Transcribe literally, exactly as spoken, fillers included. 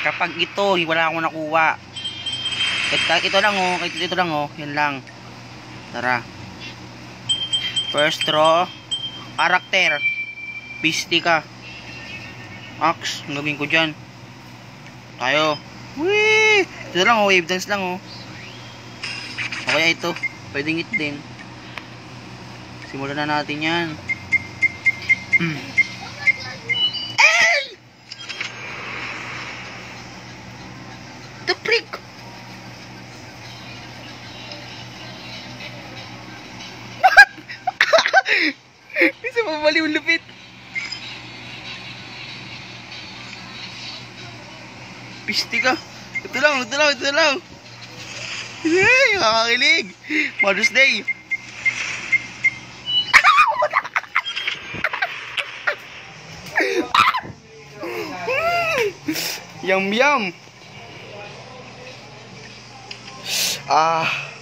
Kapag ito, wala akong nakuha. Kahit ito lang oh, kahit ito lang oh, yan lang. Tara. First draw, character. Pisti ka. Axe, ang gawin ko dyan. Tayo. Wee! Ito lang oh, wave dance lang oh. O kaya ito, pwedeng it din. Simulan na natin yan. Hmm. Ay! The freak! Isa pa baliw lupit. Pisti ka. Ito lang, ito lang, ito lang. Hey, nakakakilig. Mother's Day. Yum yum. Ah.